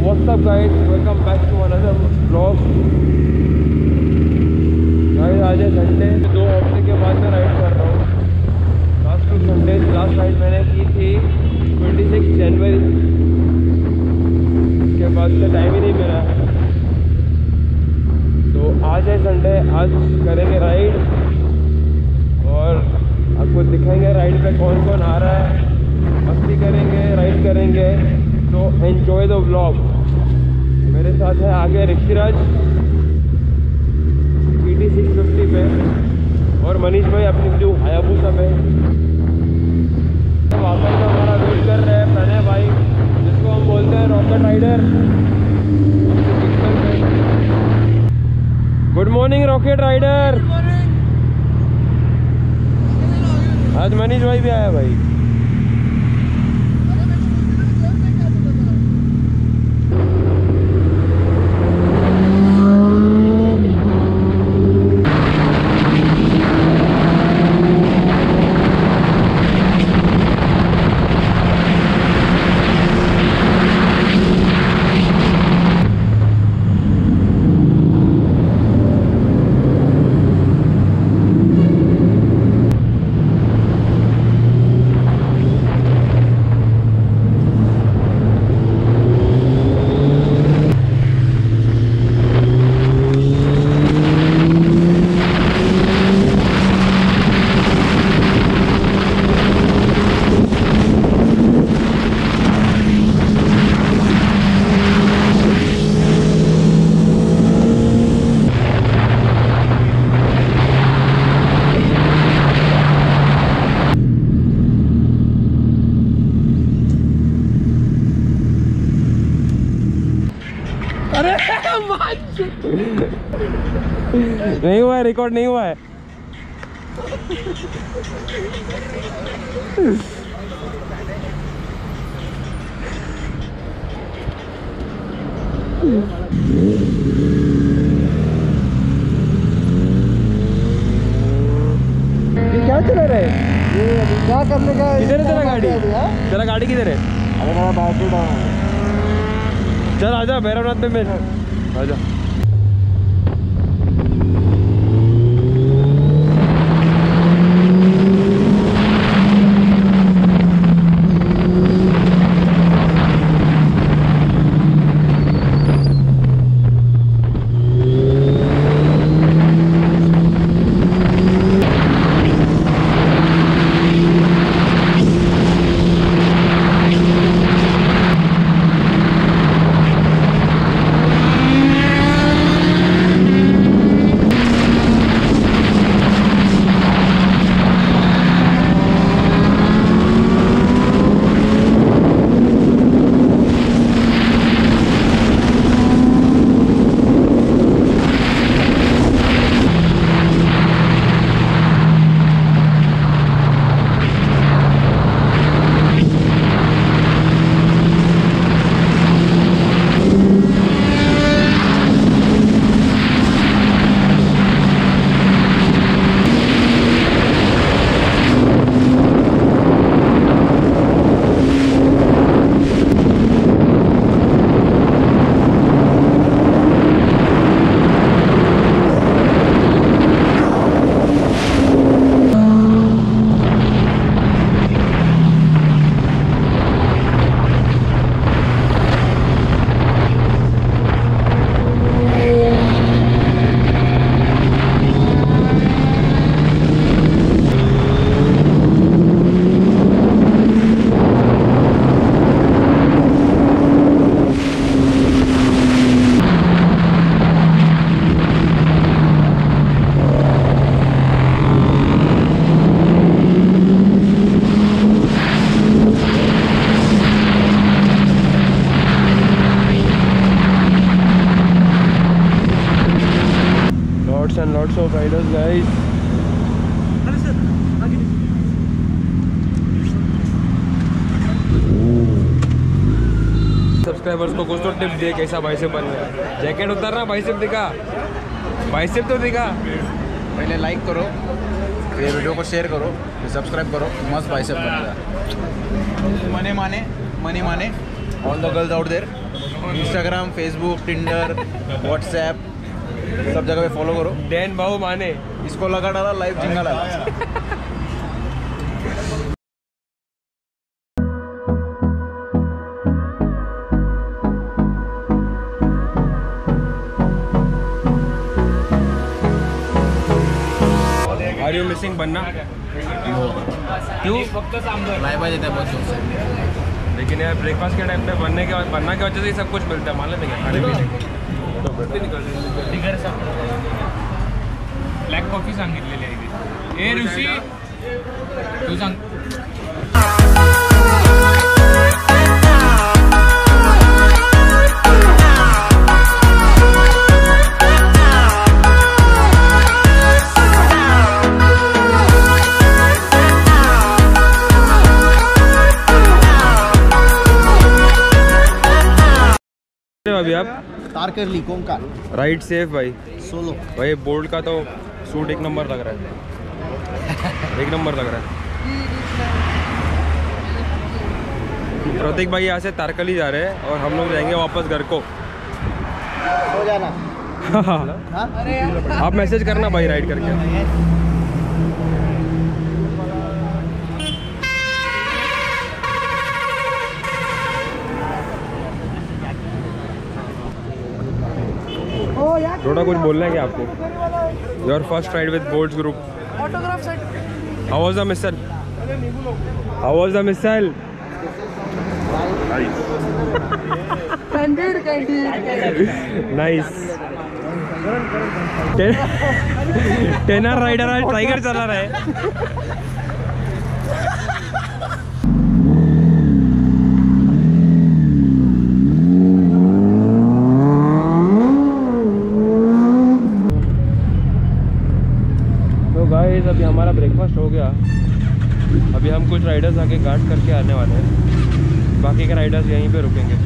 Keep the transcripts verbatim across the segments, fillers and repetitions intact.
What's up guys, welcome back to another vlog। Guys आज है Sunday, दो हफ्ते के बाद मैं राइड कर रहा हूँ। Last two Sunday last ride मैंने की थी छब्बीस जनवरी, उसके बाद से टाइम ही नहीं मिला। तो आज है संडे, आज करेंगे राइड और आपको दिखाएंगे राइड पे कौन कौन आ रहा है, मस्ती करेंगे, राइड करेंगे। तो एंजॉय द व्लॉग। मेरे साथ है आगे Rishiraj P T six fifty पे और मनीष भाई अपनी ब्लू हायाबुसा पे। तो वापस में हमारा वेट कर रहे हैं प्रणय भाई, जिसको हम बोलते हैं rocket rider. Good morning rocket rider. आज मनीष भाई भी आया भाई। नहीं हुआ है, रिकॉर्ड नहीं हुआ है। ये क्या चला रहा है? ये क्या करने का? किधर है तेरा गाड़ी? तेरा गाड़ी किधर है? अरे मेरा बैटरी डाउन है। चल आजा भैरवनाथ पे, मैं आजा। And lots of riders guys। Subscribers को कुछ तो टिप दे, कैसा बाइसेप बन रहा है। जैकेट उतारना, बाइसेप दिखा, बाइसेप तो दिखा। पहले लाइक करो, ये वीडियो को शेयर करो, फिर सब्सक्राइब करो। मस्त बाइसेप बन रहा है। मने माने मनी माने all the girls out there. Instagram, Facebook, Tinder, WhatsApp सब जगह पे फॉलो करो। डैन बाबू माने इसको लगा डाला लाइव जिंगा लगा। आर यू मिसिंग बनना? क्यों? लाइव आ जाता है बहुत जोर से। लेकिन यार ब्रेकफास्ट के टाइम पे बनने के बनना की वजह से सब कुछ मिलता है, मान लेते हैं खाने पीने को। ब्लॅक कॉफी सांगितलेली आहे। ए ऋषी तू सांग। अभी आप तारकर्ली कोंका राइट सेफ भाई। सोलो भाई बोल्ट का तो सूट एक नंबर लग रहा है, एक नंबर लग रहा है। प्रतीक भाई यहाँ से तारकली जा रहे हैं और हम लोग जाएंगे वापस घर को। हो जाना। आप मैसेज करना भाई राइड करके। थोड़ा कुछ बोलना है क्या आपको? Your first ride with Bolts group. How was the misal? How was the misal? Nice. टेनर राइडर आज टाइगर चला रहा है। अभी हमारा ब्रेकफास्ट हो गया। अभी हम कुछ राइडर्स आके गार्ड करके आने वाले हैं, बाकी के राइडर्स यहीं पे रुकेंगे।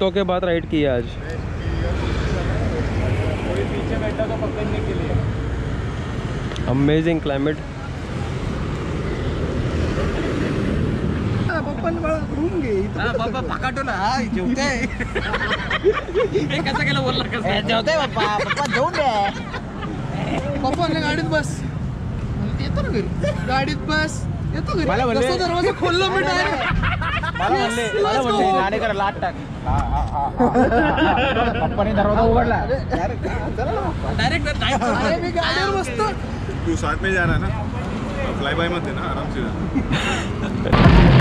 सौ के बाद राइड की है आज। कोई पीछे बैठा तो पकड़ने के लिए। Amazing climate. पप्पा पकाटो ना जेवते कसं केलं बोलला कसं जेवते पप्पा पप्पा जेवून दे पप्पा गाडीत बस येतो ना घरी गाडीत बस येतो घरी मला म्हणले दरवाजा खोलला मी डायरेक्ट मला म्हणले मला म्हणले गाडी कर लाट टाक पप्पाने दरवाजा उघडला डायरेक्ट अरे मी गाडीवर बसतो। तू साथ में जा रहा है ना, फ्लाई बाय मत देना, आराम से जा।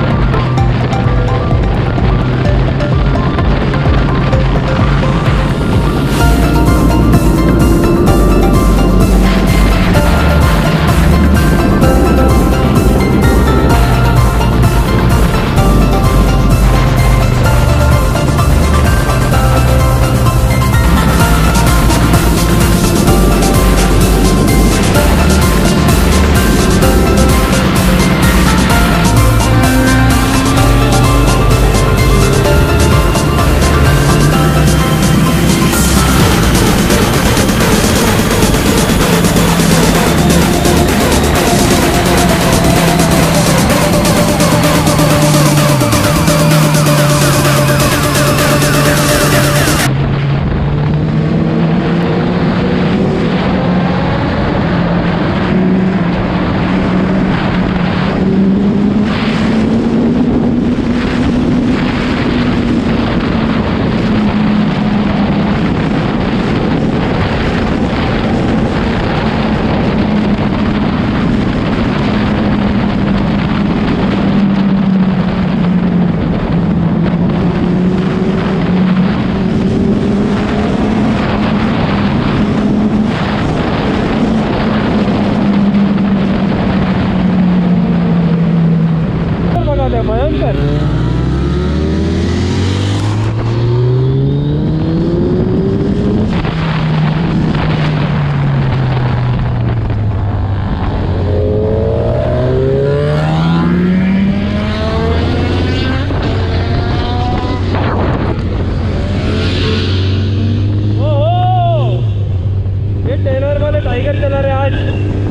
भयंकर। ये टेलर वाले टाइगर चला रहे आज।